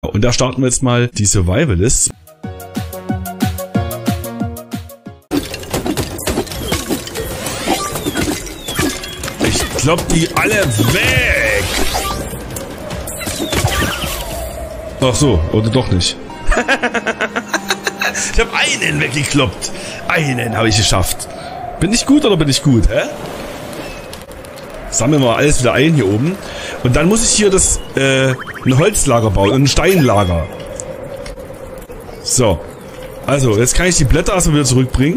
Und da starten wir jetzt mal die Survivalists. Ich klopp die alle weg! Ach so, oder doch nicht. Ich habe einen weggekloppt. Einen habe ich geschafft. Bin ich gut oder bin ich gut, hä? Sammeln wir alles wieder ein hier oben. Und dann muss ich hier ein Holzlager bauen und ein Steinlager. So. Also, jetzt kann ich die Blätter erstmal wieder zurückbringen.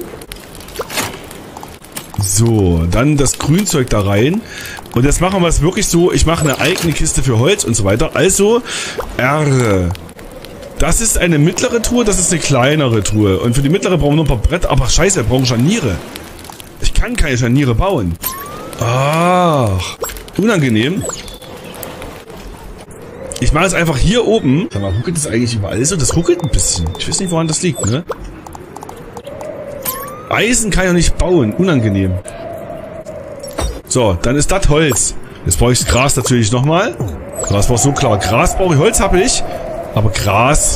So, dann das Grünzeug da rein. Und jetzt machen wir es wirklich so, ich mache eine eigene Kiste für Holz und so weiter. Also, R. Das ist eine mittlere Truhe, das ist eine kleinere Truhe. Und für die mittlere brauchen wir noch ein paar Bretter. Aber scheiße, wir brauchen Scharniere. Ich kann keine Scharniere bauen. Ach, unangenehm. Ich mache es einfach hier oben. Sag mal, ruckelt das eigentlich überall so? Das ruckelt ein bisschen. Ich weiß nicht, woran das liegt, ne? Eisen kann ich ja nicht bauen. Unangenehm. So, dann ist das Holz. Jetzt brauche ich das Gras natürlich nochmal. Gras war so klar. Gras brauche ich, Holz habe ich. Aber Gras.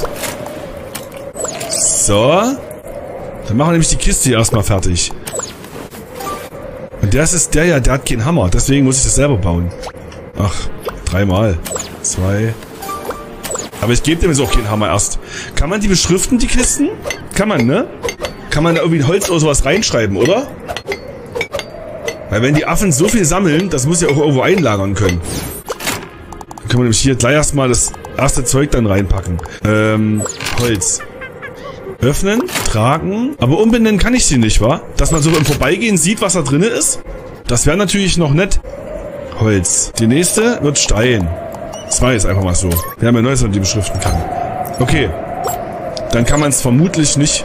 So. Dann machen wir nämlich die Kiste hier erstmal fertig. Und das ist der ja, der hat keinen Hammer. Deswegen muss ich das selber bauen. Ach, 3 Mal. 2. Aber ich gebe dem jetzt auch keinen Hammer erst. Kann man die beschriften, die Kisten? Kann man, ne? Kann man da irgendwie ein Holz oder sowas reinschreiben, oder? Weil wenn die Affen so viel sammeln, das muss ja auch irgendwo einlagern können. Dann können wir nämlich hier gleich erstmal das erste Zeug dann reinpacken. Holz. Öffnen, tragen. Aber umbenennen kann ich sie nicht, wa? Dass man so im Vorbeigehen sieht, was da drin ist. Das wäre natürlich noch nett. Holz. Die nächste wird Stein. 2 ist einfach mal so. Wir haben ja Neues, die beschriften kann. Okay. Dann kann man es vermutlich nicht.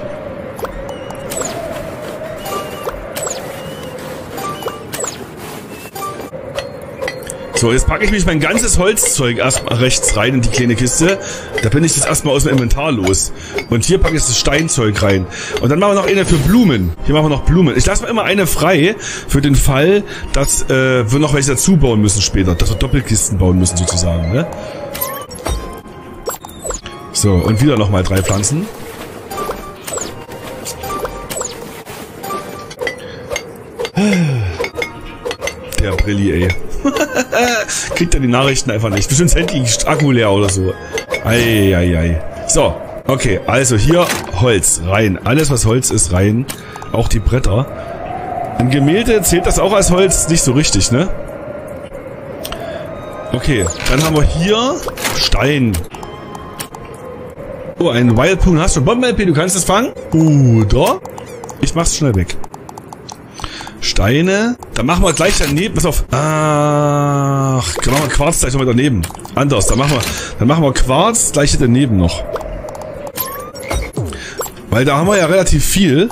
So, jetzt packe ich mich mein ganzes Holzzeug erstmal rechts rein in die kleine Kiste. Da bin ich das erstmal aus dem Inventar los. Und hier packe ich das Steinzeug rein. Und dann machen wir noch eine für Blumen. Hier machen wir noch Blumen. Ich lasse mal immer eine frei für den Fall, dass wir noch welche dazu bauen müssen später. Dass wir Doppelkisten bauen müssen sozusagen, ne? So, und wieder nochmal 3 Pflanzen. Der Brilli, ey. Kriegt er die Nachrichten einfach nicht. Bestimmt ist Handy Akku leer oder so. Eieiei. So, okay. Also hier Holz rein. Alles, was Holz ist, rein. Auch die Bretter. Ein Gemälde zählt das auch als Holz? Nicht so richtig, ne? Okay, dann haben wir hier Stein. Oh, einen Wildpunkt hast du. Bomben-LP, du kannst es fangen? Oder? Ich mach's schnell weg. Steine. Dann machen wir gleich daneben. Pass auf. Ach, dann machen wir Quarz gleich nochmal daneben. Anders. Dann machen wir Quarz gleich hier daneben noch. Weil da haben wir ja relativ viel.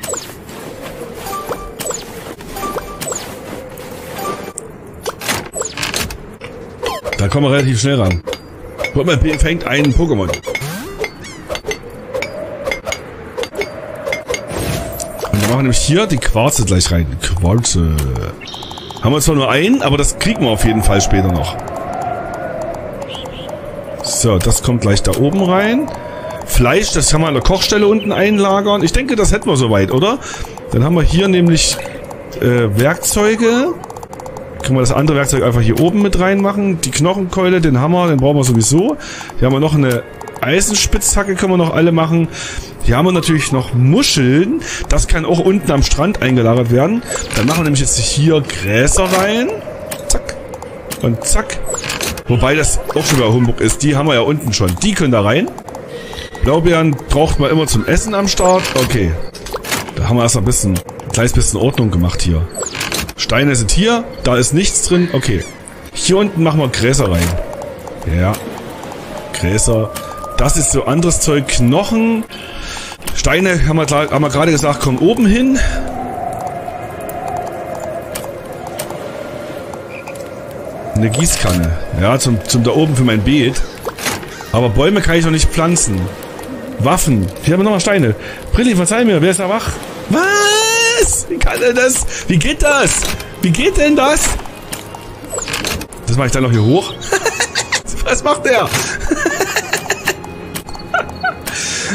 Da kommen wir relativ schnell ran. Bomben-LP fängt einen Pokémon. Machen wir nämlich hier die Quarze gleich rein. Quarze. Haben wir zwar nur einen, aber das kriegen wir auf jeden Fall später noch. So, das kommt gleich da oben rein. Fleisch, das kann man an der Kochstelle unten einlagern. Ich denke, das hätten wir soweit, oder? Dann haben wir hier nämlich Werkzeuge. Können wir das andere Werkzeug einfach hier oben mit reinmachen. Die Knochenkeule, den Hammer, den brauchen wir sowieso. Hier haben wir noch eine Eisenspitzhacke, können wir noch alle machen. Hier haben wir natürlich noch Muscheln. Das kann auch unten am Strand eingelagert werden. Dann machen wir nämlich jetzt hier Gräser rein. Zack. Und zack. Wobei das auch schon wieder Humbug ist. Die haben wir ja unten schon. Die können da rein. Blaubeeren braucht man immer zum Essen am Start. Okay. Da haben wir erst ein kleines bisschen Ordnung gemacht hier. Steine sind hier. Da ist nichts drin. Okay. Hier unten machen wir Gräser rein. Ja. Gräser. Das ist so anderes Zeug. Knochen. Steine, haben wir gerade gesagt, kommen oben hin. Eine Gießkanne. Ja, zum da oben für mein Beet. Aber Bäume kann ich noch nicht pflanzen. Waffen. Hier haben wir nochmal Steine. Brilli, verzeih mir, wer ist da wach? Was? Wie kann er das? Wie geht das? Wie geht denn das? Das mache ich dann noch hier hoch. Was macht der?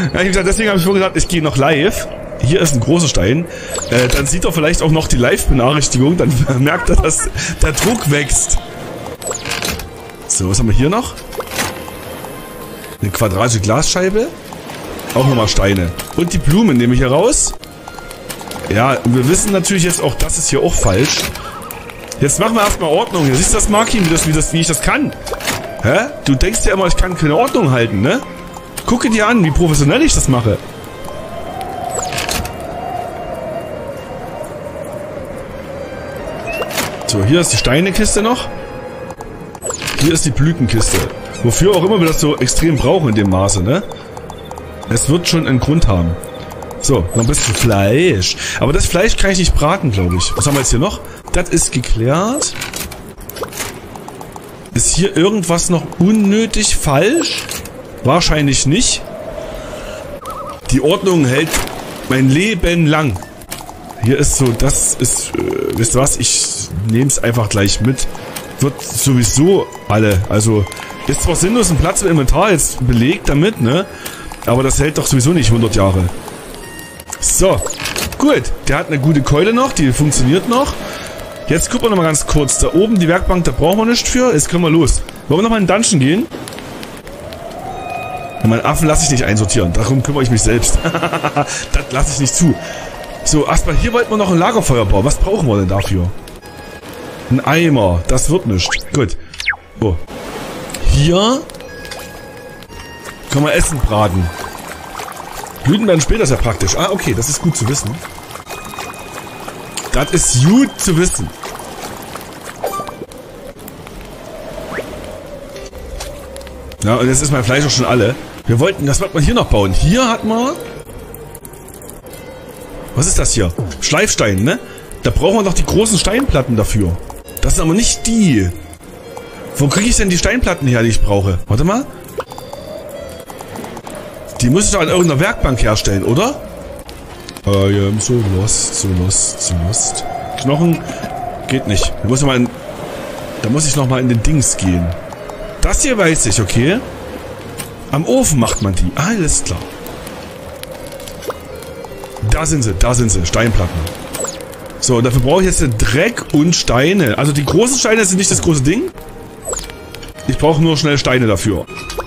Ja, wie gesagt, deswegen habe ich vorgedacht, ich gehe noch live. Hier ist ein großer Stein. Dann sieht er vielleicht auch noch die Live-Benachrichtigung. Dann merkt er, dass der Druck wächst. So, was haben wir hier noch? Eine quadratische Glasscheibe. Auch nochmal Steine. Und die Blumen nehme ich hier raus. Ja, wir wissen natürlich jetzt auch, das ist hier auch falsch. Jetzt machen wir erstmal Ordnung. Hier siehst du das, Markin, wie ich das kann. Hä? Du denkst ja immer, ich kann keine Ordnung halten, ne? Gucke dir an, wie professionell ich das mache. So, hier ist die Steinekiste noch. Hier ist die Blütenkiste. Wofür auch immer wir das so extrem brauchen in dem Maße, ne? Es wird schon einen Grund haben. So, noch ein bisschen Fleisch. Aber das Fleisch kann ich nicht braten, glaube ich. Was haben wir jetzt hier noch? Das ist geklärt. Ist hier irgendwas noch unnötig falsch? Wahrscheinlich nicht. Die Ordnung hält mein Leben lang. Hier ist so, das ist, wisst ihr was? Ich nehme es einfach gleich mit. Wird sowieso alle, also, ist zwar sinnlos ein Platz im Inventar jetzt belegt damit, ne? Aber das hält doch sowieso nicht 100 Jahre. So, gut. Der hat eine gute Keule noch, die funktioniert noch. Jetzt gucken wir nochmal ganz kurz. Da oben die Werkbank, da brauchen wir nichts für. Jetzt können wir los. Wollen wir nochmal in den Dungeon gehen? Und meinen Affen lasse ich nicht einsortieren. Darum kümmere ich mich selbst. Das lasse ich nicht zu. So, erstmal hier wollten wir noch ein Lagerfeuer bauen. Was brauchen wir denn dafür? Ein Eimer. Das wird nichts. Gut. Oh. Hier können wir Essen braten. Blüten werden später sehr praktisch. Ah, okay, das ist gut zu wissen. Das ist gut zu wissen. Ja, und jetzt ist mein Fleisch auch schon alle. Wir wollten, das wollten wir hier noch bauen. Hier hat man... Was ist das hier? Schleifstein, ne? Da brauchen wir noch die großen Steinplatten dafür. Das sind aber nicht die. Wo kriege ich denn die Steinplatten her, die ich brauche? Warte mal. Die muss ich doch an irgendeiner Werkbank herstellen, oder? I am so lost, so lost, so lost. Knochen geht nicht. Da muss ich noch mal in den Dings gehen. Das hier weiß ich, okay? Am Ofen macht man die. Alles klar. Da sind sie, Steinplatten. So, und dafür brauche ich jetzt Dreck und Steine. Also die großen Steine sind nicht das große Ding. Ich brauche nur schnell Steine dafür.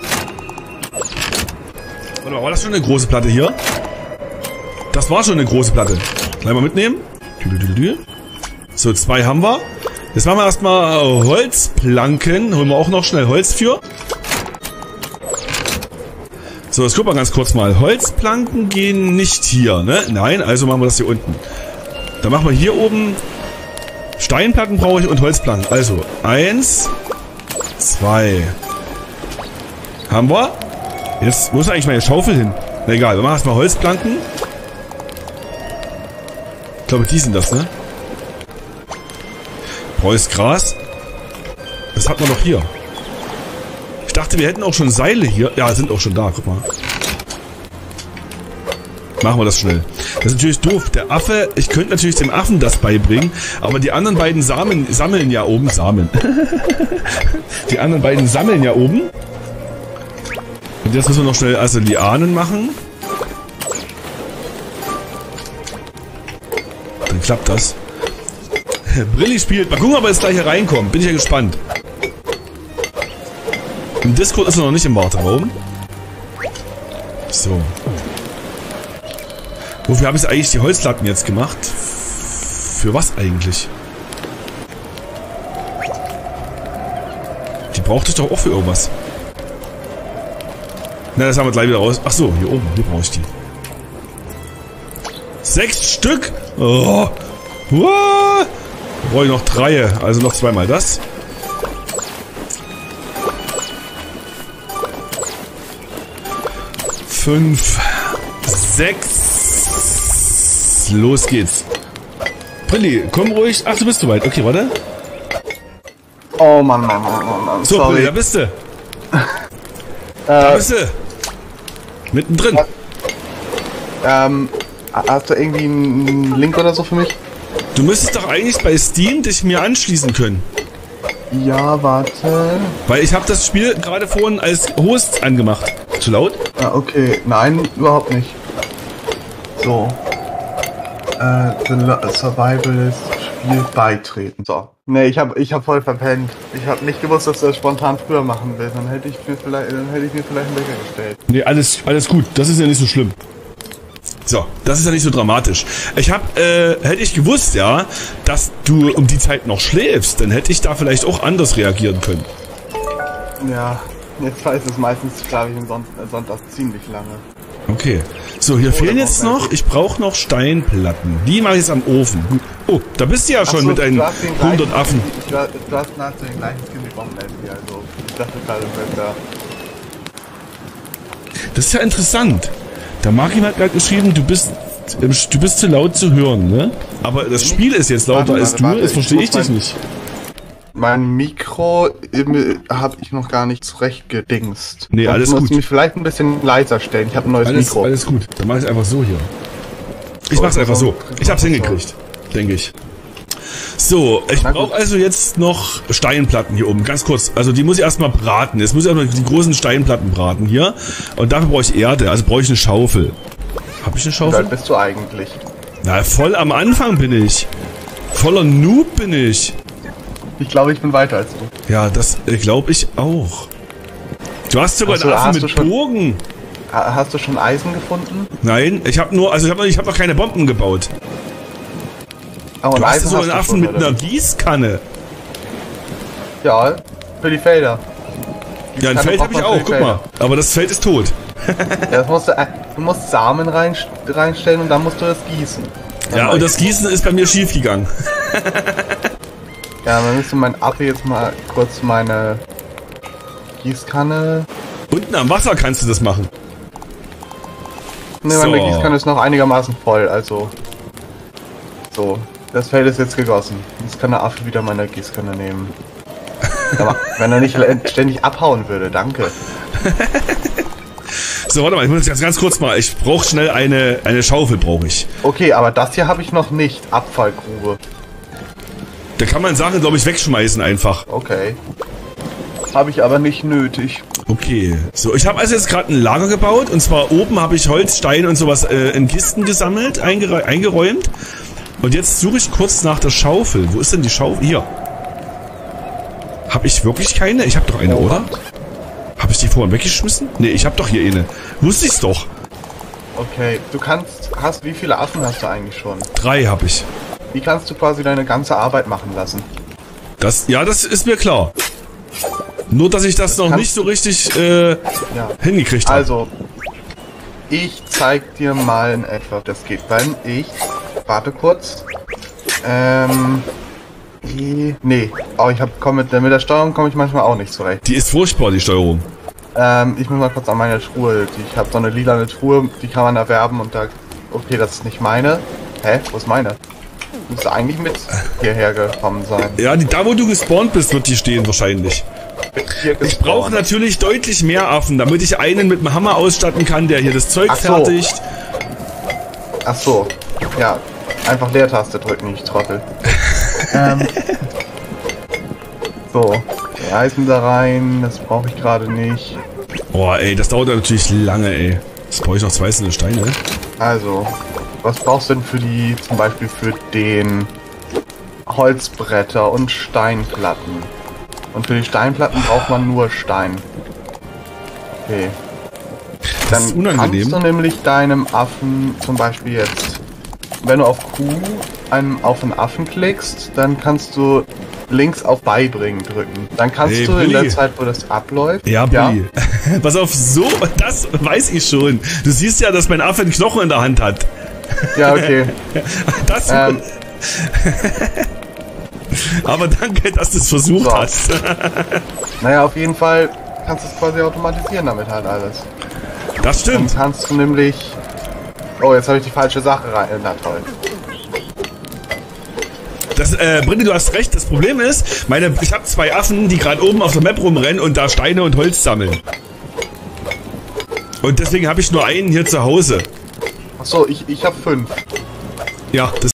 Warte mal, war das schon eine große Platte hier? Das war schon eine große Platte. Gleich mal mitnehmen. So, 2 haben wir. Jetzt machen wir erstmal Holzplanken. Holen wir auch noch schnell Holz für. So, jetzt gucken wir ganz kurz mal. Holzplanken gehen nicht hier, ne? Nein, also machen wir das hier unten. Dann machen wir hier oben Steinplatten brauche ich und Holzplanken. Also, 1, 2. Haben wir. Jetzt muss eigentlich meine Schaufel hin. Na egal, wir machen erstmal Holzplanken. Ich glaube, die sind das, ne? Brauchst Gras. Das hat man doch hier. Ich dachte, wir hätten auch schon Seile hier. Ja, sind auch schon da, guck mal. Machen wir das schnell. Das ist natürlich doof. Der Affe, ich könnte natürlich dem Affen das beibringen, aber die anderen beiden sammeln ja oben. Die anderen beiden sammeln ja oben. Und jetzt müssen wir noch schnell also Lianen machen. Dann klappt das. Brilli spielt. Mal gucken, ob er jetzt gleich hier reinkommt. Bin ich ja gespannt. Im Discord ist er noch nicht im Warteraum. So. Wofür habe ich eigentlich die Holzplatten jetzt gemacht? Für was eigentlich? Die brauchte ich doch auch für irgendwas. Na, das haben wir gleich wieder raus. Ach so, hier oben. Hier brauche ich die. 6 Stück? Oh. What? Brauche ich noch 3. Also noch 2 mal das. Fünf, 6. Los geht's. Brilli, komm ruhig. Ach, du bist soweit. Okay, warte. Oh Mann. So, sorry. Brilli, da bist du. Da bist du. Mittendrin. Hast du irgendwie einen Link oder so für mich? Du müsstest doch eigentlich bei Steam dich mir anschließen können. Ja, warte. Weil ich habe das Spiel gerade vorhin als Host angemacht. Zu laut? Ah, okay. Nein, überhaupt nicht. So. Survivalist Spiel beitreten. So. Nee, ich hab voll verpennt. Ich hab nicht gewusst, dass du das spontan früher machen willst. Dann hätte ich mir vielleicht einen Wecker gestellt. Nee, alles gut. Das ist ja nicht so schlimm. So, das ist ja nicht so dramatisch. Hätte ich gewusst, ja, dass du um die Zeit noch schläfst, dann hätte ich da vielleicht auch anders reagieren können. Ja, jetzt weiß es meistens, schlafe ich am Sonntag ziemlich lange. Okay. So, hier fehlen jetzt noch, ich brauche noch Steinplatten. Die mache ich jetzt am Ofen. Oh, da bist du ja schon mit deinen 100 Affen. Du hast nahezu den gleichen Skin wie Bombenlady, also ich dachte gerade, du wärst da. Das ist ja interessant. Der Markim hat gerade geschrieben, du bist zu laut zu hören, ne? Aber das Spiel ist jetzt lauter als du, das verstehe ich dich nicht. Mein Mikro habe ich noch gar nicht zurecht gedingst. Nee, alles gut. Ich muss mich vielleicht ein bisschen leiser stellen. Ich habe ein neues Mikro. Alles gut. Dann mach ich einfach so hier. Ich mach's einfach so. Ich hab's hingekriegt, denke ich. So, ich brauche also jetzt noch Steinplatten hier oben. Ganz kurz. Also die muss ich erstmal braten. Jetzt muss ich erstmal die großen Steinplatten braten hier. Und dafür brauche ich Erde. Also brauche ich eine Schaufel. Habe ich eine Schaufel? Wie alt bist du eigentlich? Na, voll am Anfang bin ich. Voller Noob bin ich. Ich glaube, ich bin weiter als du. Ja, das glaube ich auch. Du hast sogar einen Affen mit Bogen. Hast du schon Eisen gefunden? Nein, ich habe noch keine Bomben gebaut. Oh, du hast so einen Affen mit einer Gießkanne. Ja, für die Felder. Ja, ein Feld habe ich auch, guck mal. Aber das Feld ist tot. Ja, du musst Samen reinstellen und dann musst du das gießen. Ja, und das Gießen ist bei mir schief gegangen. Ja, dann müsste mein Affe jetzt mal kurz meine Gießkanne... Unten am Wasser kannst du das machen. Ne, meine Gießkanne ist noch einigermaßen voll, also... So, das Feld ist jetzt gegossen. Jetzt kann der Affe wieder meine Gießkanne nehmen. Aber wenn er nicht ständig abhauen würde, danke. So, warte mal, ich muss jetzt ganz kurz mal... Ich brauche schnell eine Schaufel, brauche ich. Okay, aber das hier habe ich noch nicht. Abfallgrube. Da kann man Sachen, glaube ich, wegschmeißen einfach. Okay. Habe ich aber nicht nötig. Okay. So, ich habe also jetzt gerade ein Lager gebaut. Und zwar oben habe ich Holz, Stein und sowas in Kisten gesammelt, eingeräumt. Und jetzt suche ich kurz nach der Schaufel. Wo ist denn die Schaufel? Hier. Habe ich wirklich keine? Ich habe doch eine, oder? Habe ich die vorhin weggeschmissen? Nee, ich habe doch hier eine. Wusste ich's doch. Okay, wie viele Affen hast du eigentlich schon? 3 habe ich. Wie kannst du quasi deine ganze Arbeit machen lassen? Das ist mir klar. Nur, dass ich das noch nicht so richtig hingekriegt habe. Also, ich zeig dir mal in etwa, das geht. Wenn ich... Warte kurz. Nee. Oh, mit der Steuerung komme ich manchmal auch nicht zurecht. Die ist furchtbar, die Steuerung. Ich muss mal kurz an meine Truhe. Ich habe so eine lilane Truhe, die kann man erwerben und da... Okay, das ist nicht meine. Hä? Wo ist meine? Müsste eigentlich mit hierher gekommen sein. Ja, da wo du gespawnt bist, wird die stehen wahrscheinlich. Ich brauche natürlich deutlich mehr Affen, damit ich einen mit dem Hammer ausstatten kann, der hier das Zeug fertigt. Ach so. Ja, einfach Leertaste drücken, ich Trottel. So, die Eisen da rein, das brauche ich gerade nicht. Boah, ey, das dauert natürlich lange, ey. Jetzt brauche ich noch 2 einzelne Steine. Also, was brauchst du denn zum Beispiel für den Holzbretter und Steinplatten? Und für die Steinplatten braucht man nur Stein. Okay. Das ist unangenehm. Kannst du nämlich deinem Affen zum Beispiel jetzt, wenn du auf Q auf einen Affen klickst, dann kannst du links auf Beibringen drücken. Dann kannst du in der Zeit, wo das abläuft... Ja, Bulli. Ja? Pass auf, so, das weiß ich schon. Du siehst ja, dass mein Affe einen Knochen in der Hand hat. Ja, okay. Das... Aber danke, dass du es versucht hast. Naja, auf jeden Fall kannst du es quasi automatisieren damit halt alles. Das stimmt. Dann kannst du nämlich... Oh, jetzt habe ich die falsche Sache rein. Na toll. Brindi, du hast recht. Das Problem ist, ich habe 2 Affen, die gerade oben auf der Map rumrennen und da Steine und Holz sammeln. Und deswegen habe ich nur einen hier zu Hause. Achso, ich habe 5. Ja, das